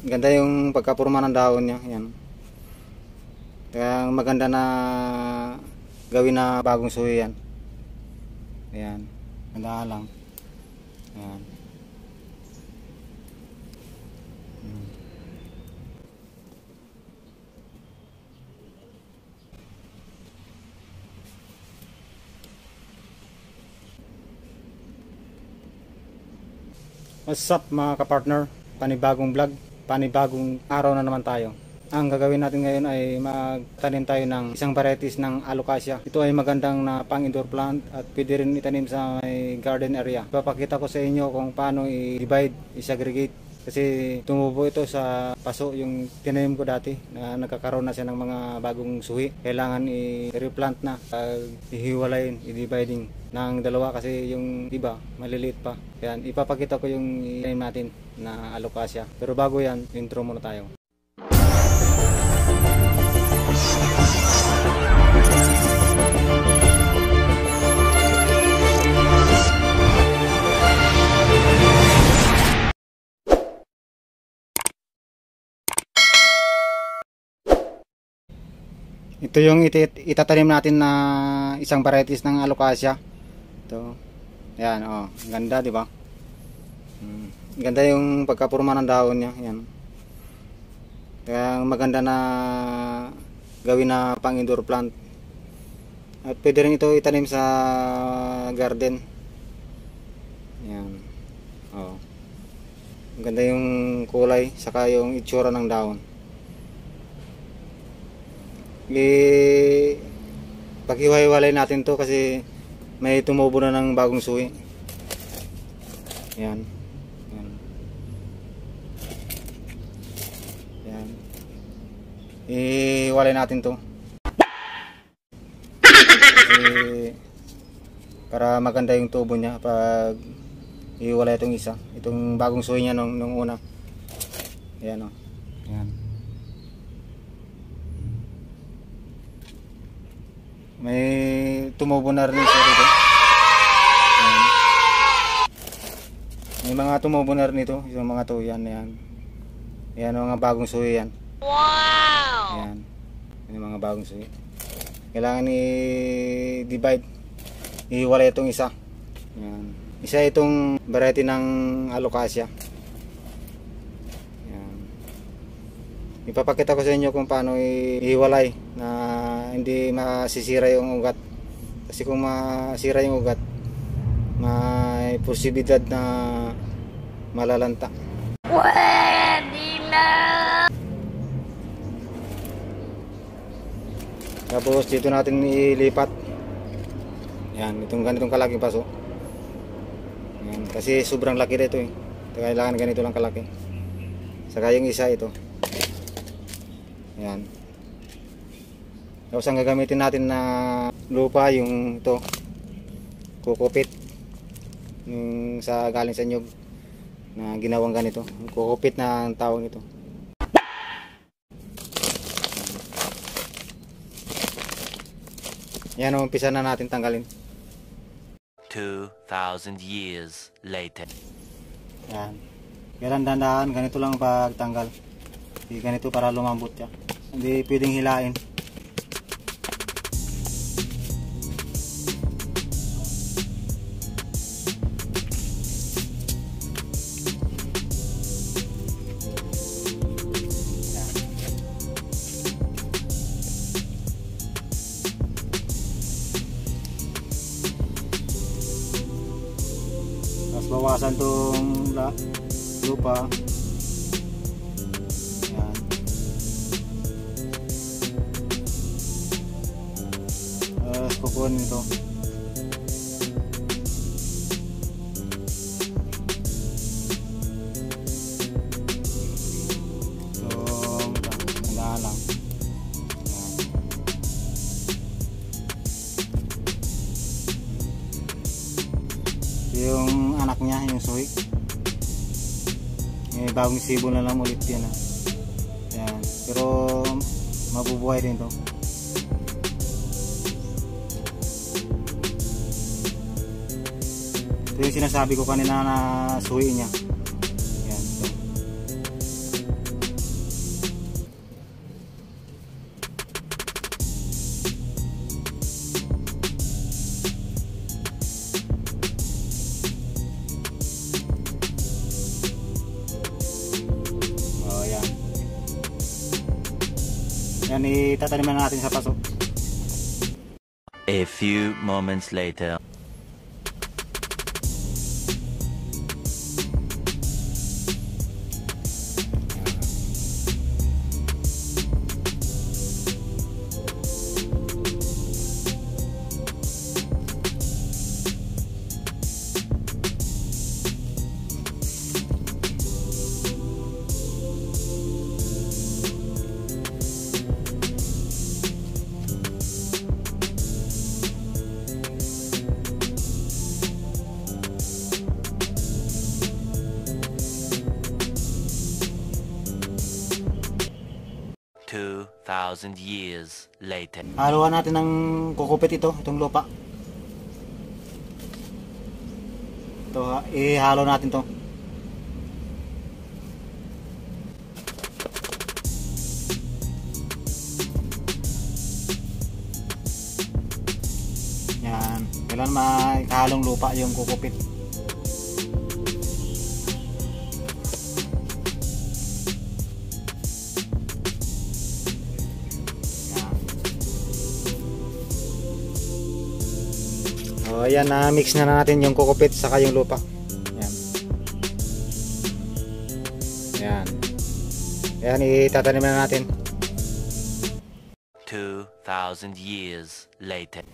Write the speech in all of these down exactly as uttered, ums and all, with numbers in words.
Ganda yung pagkapurma ng dahon niya. Yan. Kaya maganda na gawin na bagong suhi yan. Ayan. Ganda lang. Ayan. Hmm. What's up mga kapartner? Panibagong vlog, panibagong araw na naman tayo. Ang gagawin natin ngayon ay magtanim tayo ng isang varieties ng alocasia. Ito ay magandang na pang indoor plant at pwede rin itanim sa may garden area. Papakita ko sa inyo kung paano i-divide, i-segregate. Kasi tumubo ito sa paso yung tinanim ko dati na nagkakaroon na siya ng mga bagong suhi. Kailangan i-replant na, i-hiwalayin, i-dividing ng dalawa kasi yung iba maliliit pa. Yan, ipapakita ko yung itanim natin na alocasia. Pero bago yan, intro muna tayo. Ito yung it itatanim natin na isang varieties ng alocasia. Ito. Ayan, oh, ganda, 'di ba? Hmm. Ganda yung pagkapurma ng dahon niya, ayan. Kaya maganda na gawin na pang indoor plant. At pwede rin ito itanim sa garden. Ayan. Oh. Ganda yung kulay saka yung itsura ng dahon. I paghiwa-hiwalay natin to kasi may tumubo na ng bagong suhi. Yan. Yan. Yan. Ihiwalay natin to. Kasi para maganda yung tubo niya pag ihiwalay itong isa. Itong bagong suhi niya nung, nung una. Yan o. Oh. Yan. May tumubo na rin siya dito. Ayan. May mga tumubo na rin ito. Yung mga to, yan, yan. Yan, mga bagong suhi yan. Wow! Yan. Yung mga bagong suhi. Kailangan i-divide. Ihiwalay itong isa. Yan. Isa itong variety ng alocasia. Ipapakita ko sa inyo kung paano ihiwalay na hindi masisira yung ugat. Kasi kung masira yung ugat, may posibilidad na malalanta. Pwede na! Tapos dito natin ilipat. Yan, itong ganitong kalaking paso. Yan, kasi sobrang laki dito eh. Kailangan ganito lang kalaki. Saka yung isa ito. Yan. Tapos ang gagamitin natin na lupa yung ito, kukupit yung sa galing sa nyug na ginawang ganito, kukupit na ang tawag ito. Yan, umpisa na natin tanggalin. two thousand years later. Yan. Kailan dandahan, ganito lang pagtanggal. Hindi ganito para lumambot siya. Hindi pwedeng hilain. Yan. Tapos bawasan tong lupa. Kukunin ito. So, tandaan lang. Ito yung anak niya, yung suhi. May bagong sibo na lang ulit yan. Ah. Yan. Pero mabubuhay din to. Ito yung sinasabi ko kanina na suhi niya. Yan, ito. Yan, itataniman na natin sa paso. A few moments later. Two thousand years later. Haluan natin ng kukupit ito, itong lupa. Ito, ha, ihalo natin to. Yan, kailan makahalong lupa yung kukupit. So ayan, na mix na natin yung kukupit saka yung lupa. Ayan. Ayan. Ayan, itatanim na natin. Two thousand years later.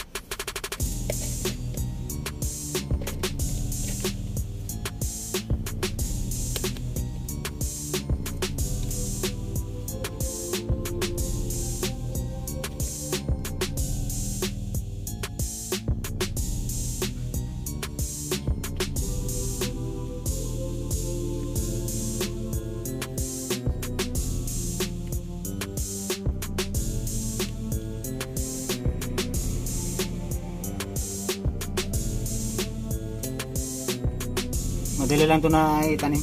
Madali lang ito na itanim.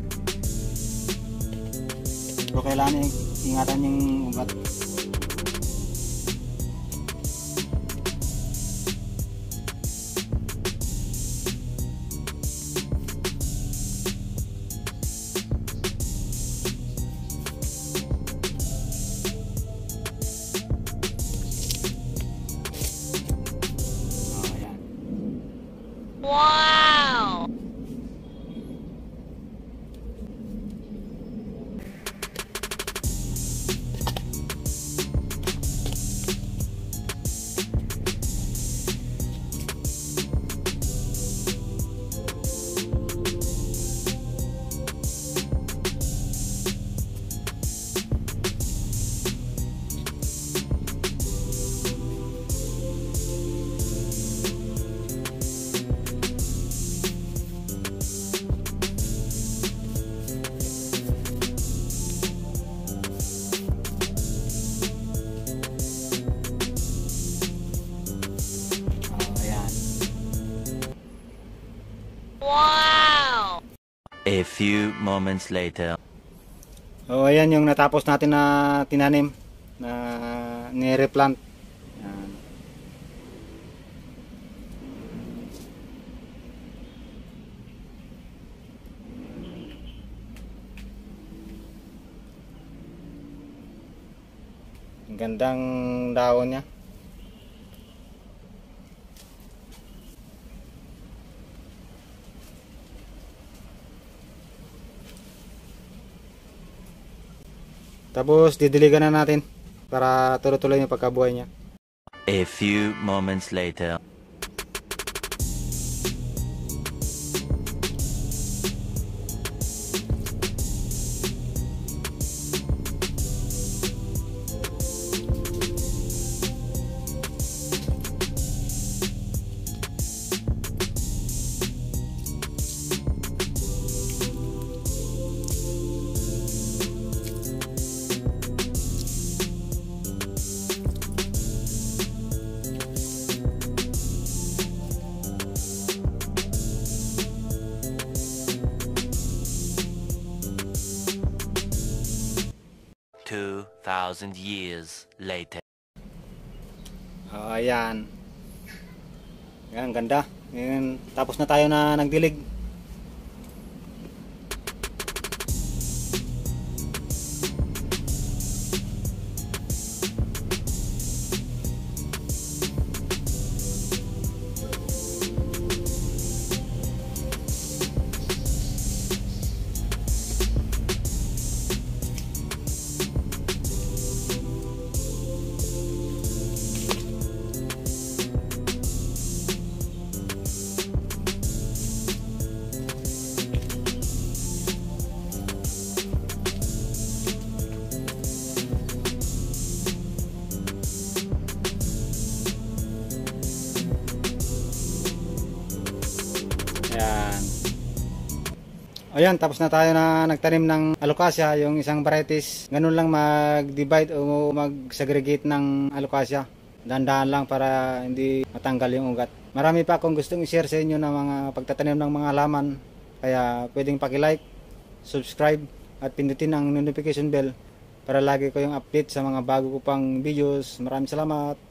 Pero kailangan ingatan yung ugat. Oh, ayan. Wow! Wow! A few moments later. So ayan yung natapos natin na tinanim na ni-replant. Ayan. Ang gandang dahon niya. Tapos didiligan na natin para tuloy-tuloy yung pagkabuhay niya. A few moments later. Two thousand years later. Oh, ayan. Ayan, ganda. Ayan, tapos na tayo na nagdilig. Ayan, tapos na tayo na nagtanim ng alocasia, yung isang varieties. Ganun lang mag-divide o mag-segregate ng alocasia. Dahan-dahan lang para hindi matanggal yung ugat. Marami pa akong gustong i-share sa inyo ng mga pagtatanim ng mga halaman. Kaya pwedeng paki-like, subscribe at pindutin ang notification bell para lagi ko yung update sa mga bago ko pang videos. Maraming salamat.